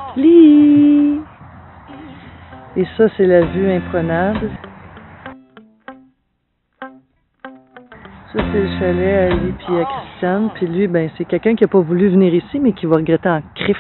Lee! Et ça, c'est la vue imprenable. Ça, c'est le chalet à Ali puis à Christiane. Puis lui, ben, c'est quelqu'un qui n'a pas voulu venir ici, mais qui va regretter en crif.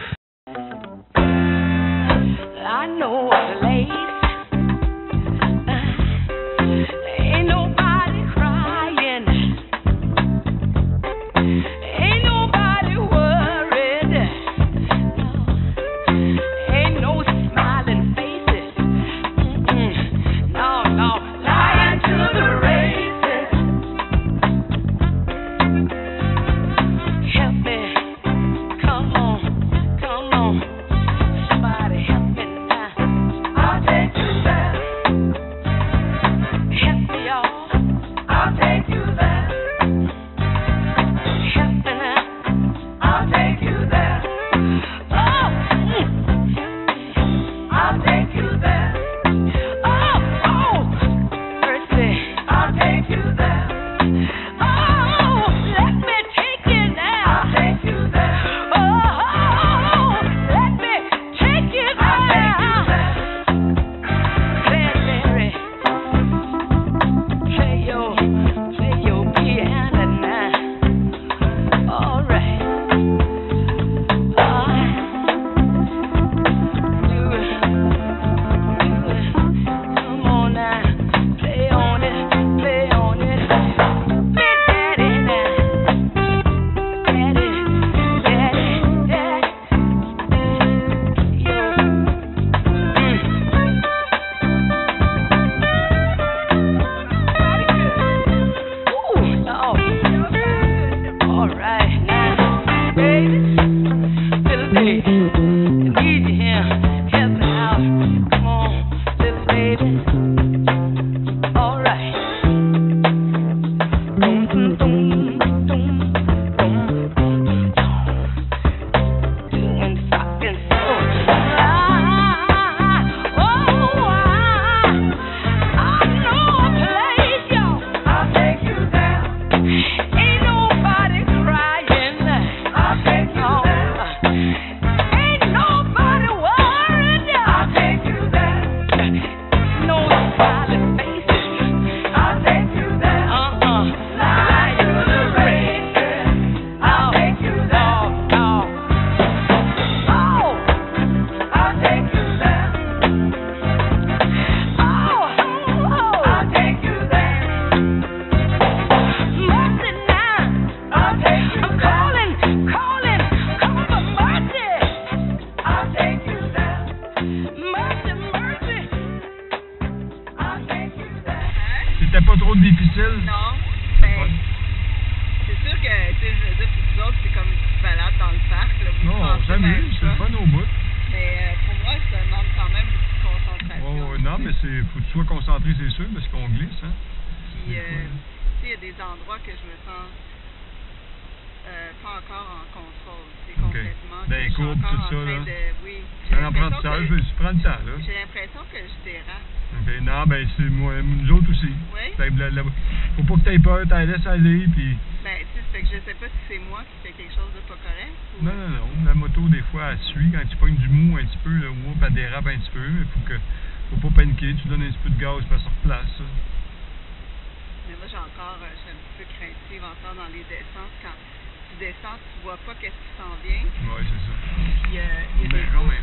C'était pas trop difficile? Non, mais c'est sûr que, tu sais, je veux dire, pour vous autres, c'est comme une petite balade dans le parc. Là, vous non, on s'amuse, c'est le fun au bout. Mais pour moi, ça demande quand même beaucoup de concentration. Oh, non, mais faut que tu sois concentré, c'est sûr, parce qu'on glisse, hein. Puis, tu sais, il y a des endroits que je me sens pas encore en contrôle, c'est complètement. Des courbes, tout ça, là. Oui. C'est un apprentissage, tu prends le temps, là. J'ai l'impression que je dérape. OK, non, ben c'est moi, nous autres aussi. Oui? Faut pas que t'aies peur, t'en laisses aller, puis... Ben, tu sais, c'est que je sais pas si c'est moi qui fais quelque chose de pas correct, ou... Non, non, non, la moto, des fois, elle suit, quand tu pognes du mou un petit peu, là, whoop, elle dérape un petit peu, mais faut pas paniquer, tu donnes un petit peu de gaz, puis elle se replace, ça. Mais moi, je suis un petit peu craintive encore dans les descentes, quand tu descends, tu vois pas qu'est-ce qui s'en vient. Ouais, c'est ça. Puis, il y a des... Quand même,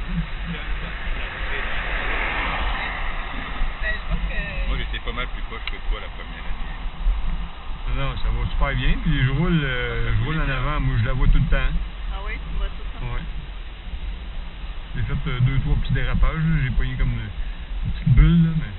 Moi, j'étais pas mal plus proche que toi la première année. Non, ça va super bien. Puis je roule en avant. Moi, je la vois tout le temps. Ah oui, tu vois tout le temps? Ouais. J'ai fait 2-3 petits dérapages. J'ai pogné comme une petite bulle, là, mais...